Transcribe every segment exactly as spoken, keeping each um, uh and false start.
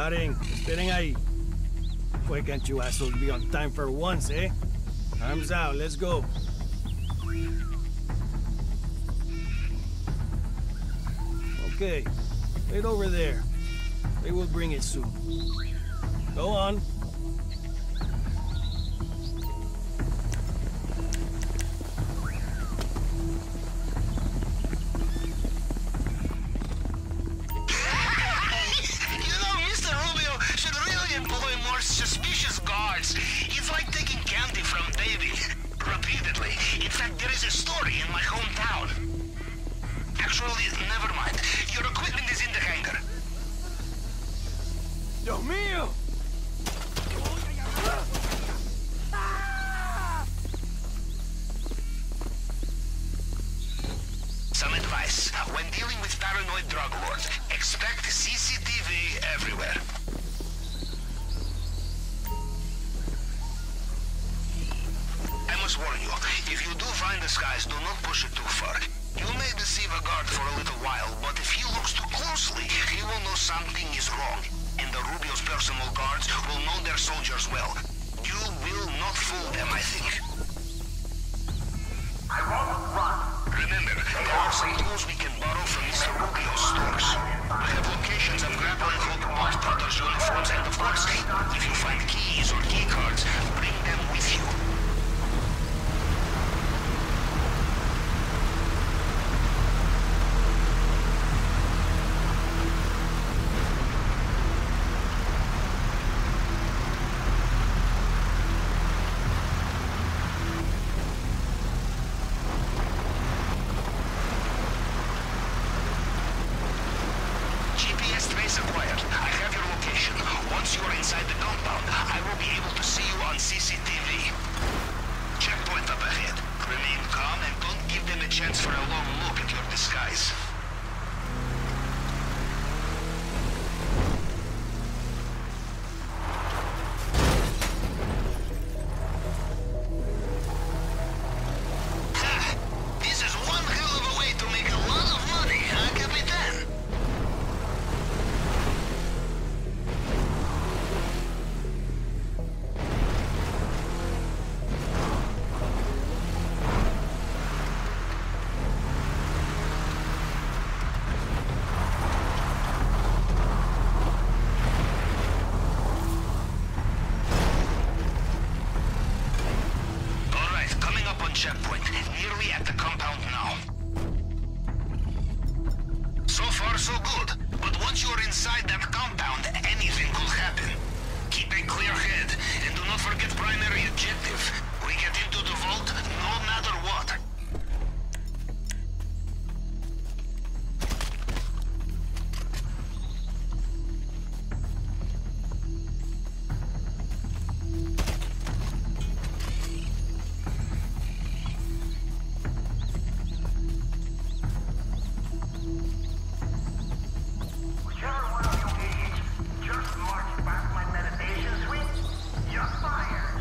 Paren, esperen ahí. Why can't you assholes be on time for once, eh? Arms out, let's go. Okay, wait over there. They will bring it soon. Go on. Suspicious guards. It's like taking candy from baby. Repeatedly. In fact, there is a story in my hometown. Actually, never mind. Your equipment is in the hangar. Dios mío! Some advice. When dealing with paranoid drug lords, expect C C T V everywhere. I must warn you, if you do find the skies, do not push it too far. You may deceive a guard for a little while, but if he looks too closely, he will know something is wrong. And the Rubio's personal guards will know their soldiers well. You will not fool them, I think. I won't run. Remember, there are some tools we can borrow from Mister Rubio's stores. We have locations of grappling hook, bolt cutters, uniforms, and of course, if you find keys or key cards, bring them with you. G P S trace acquired. I have your location. Once you are inside the compound, I will be able to see you on C C T V. Checkpoint up ahead. Remain calm and don't give them a chance for a long look at your disguise. Ha! This is one hell of a way to make a lot of money, huh, Capitan? Alright, coming up on checkpoint, nearly at the compound now. So far, so good. But once you're inside that compound, anything could happen. Keep a clear head, and do not forget primary objective. We get into the vault no matter what. Whichever one of you idiots just marched past my meditation suite, you're fired.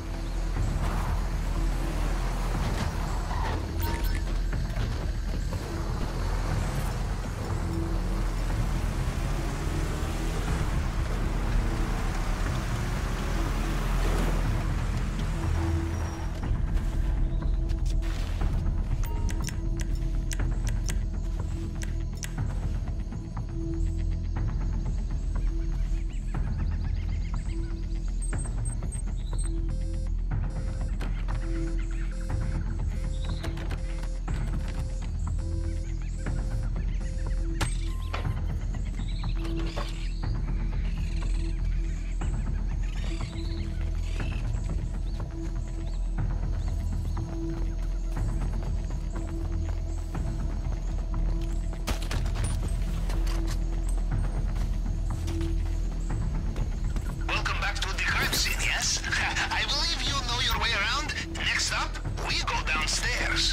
Welcome back to the crime scene, yes? I believe you know your way around. Next up, we go downstairs.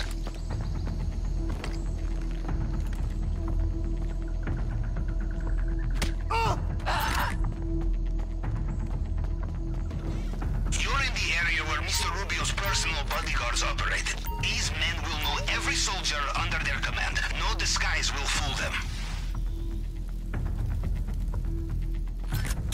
You're in the area where Mister Rubio's personal bodyguards operated. These men will know every soldier under their command. No disguise will fool them.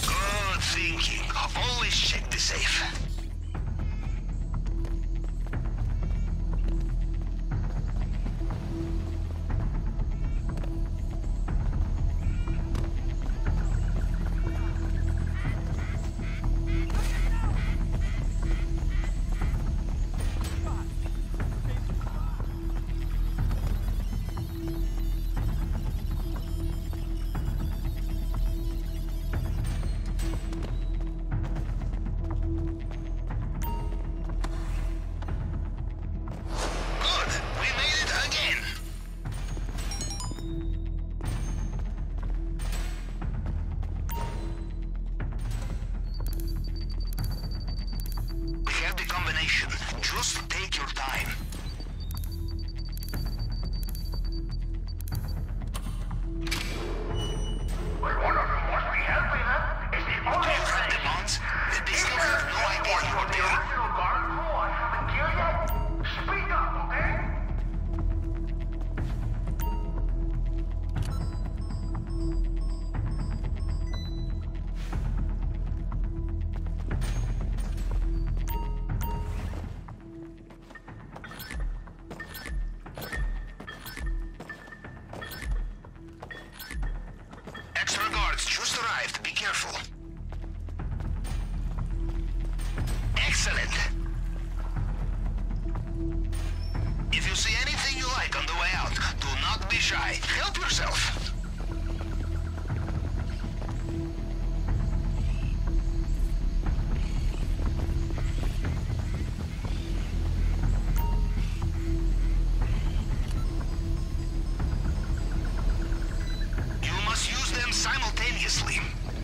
your time. Well, one of them must be helping them. It's the Do only you have the thing. bonds? They still have no idea you are The there. original guard crew I haven't killed yet? Speak up, okay? Extra guards just arrived. Be careful. Excellent. If you see anything you like on the way out, do not be shy. Help yourself. You must use them simultaneously.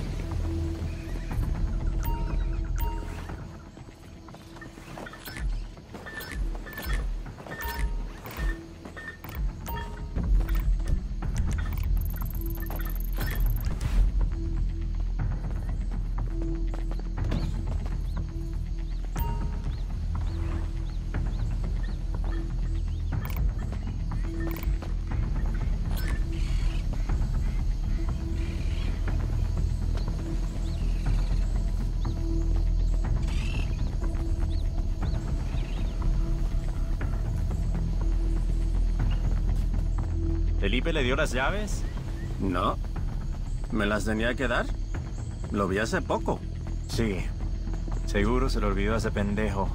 ¿Felipe le dio las llaves? No. ¿Me las tenía que dar? Lo vi hace poco. Sí. Seguro se lo olvidó a ese pendejo.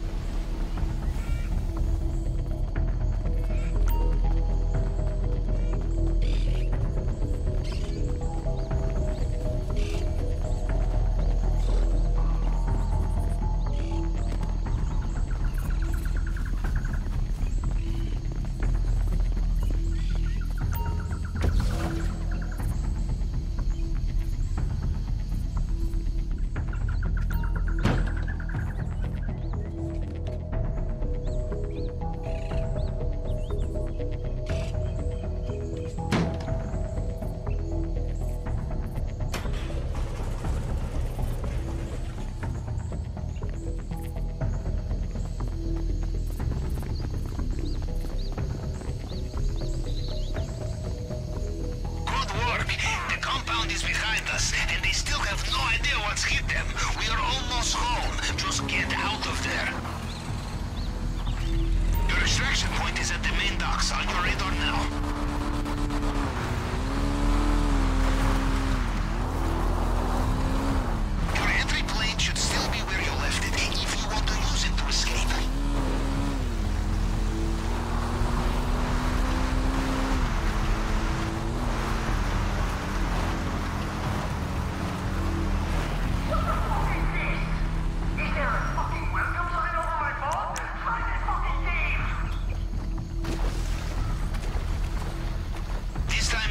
Good work. The compound is behind us, and they still have no idea what's hit them. We are almost home. Just get out of there. Your extraction point is at the main docks. On your radar now. Your entry plane should still be where you left it, if you want to use it to escape. What the fuck is this? Is there a fucking welcome sign over my phone? Find that fucking thief! This time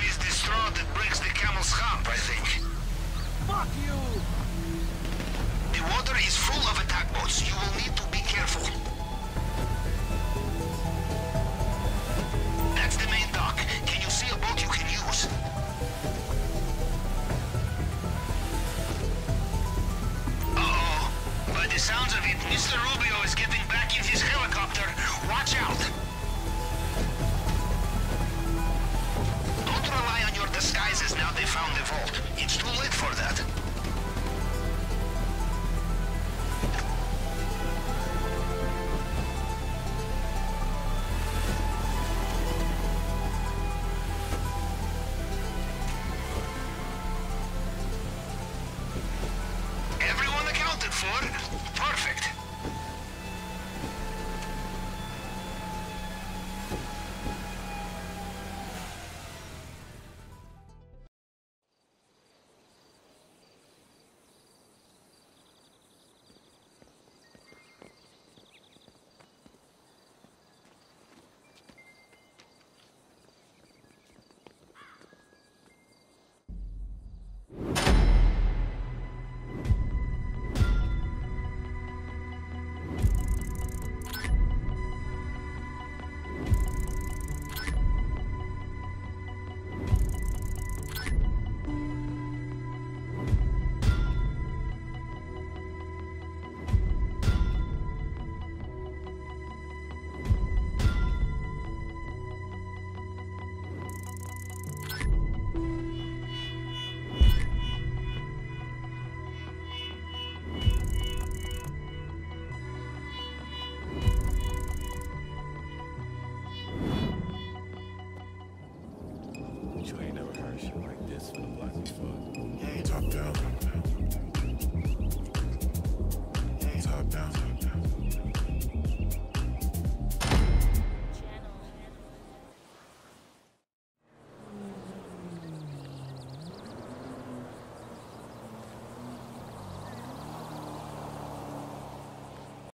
Bet you ain't never heard shit like this from the block before. Top down.